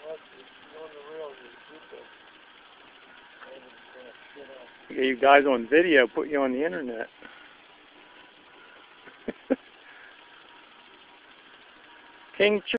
Get you guys on video, put you on the internet. King